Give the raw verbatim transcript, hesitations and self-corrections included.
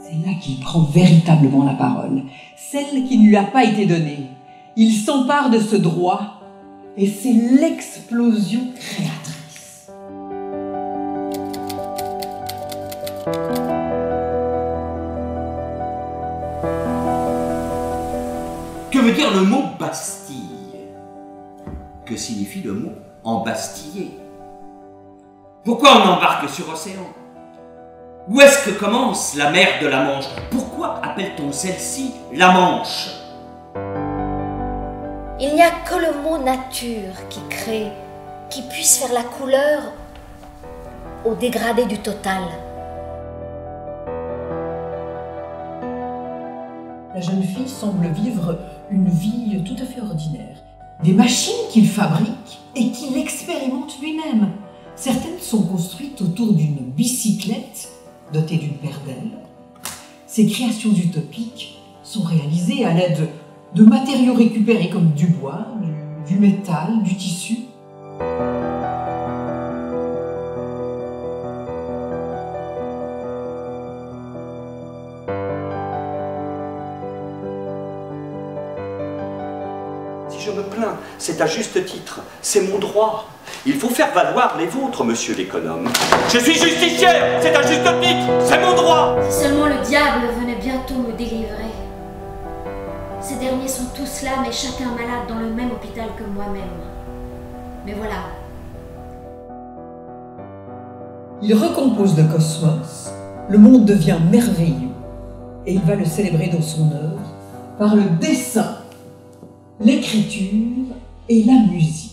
C'est là qu'il prend véritablement la parole, celle qui ne lui a pas été donnée. Il s'empare de ce droit et c'est l'explosion créatrice. Que veut dire le mot Bastille? Que signifie le mot embastiller? Pourquoi on embarque sur océan? Où est-ce que commence la mer de la Manche? Pourquoi appelle-t-on celle-ci la Manche? Il n'y a que le mot nature qui crée, qui puisse faire la couleur au dégradé du total. La jeune fille semble vivre une vie tout à fait ordinaire. Des machines qu'il fabrique et qu'il expérimente lui-même. Certaines sont construites autour d'une bicyclette dotée d'une paire d'ailes. Ces créations utopiques sont réalisées à l'aide de matériaux récupérés comme du bois, du, du métal, du tissu. Si je me plains, c'est à juste titre, c'est mon droit. Il faut faire valoir les vôtres, monsieur l'économe. Je suis justicière, c'est à juste titre, c'est mon droit. Si seulement le diable venait bientôt me délivrer. Ces derniers sont tous là, mais chacun malade dans le même hôpital que moi-même. Mais voilà. Il recompose le cosmos, le monde devient merveilleux, et il va le célébrer dans son œuvre par le dessin, l'écriture et la musique.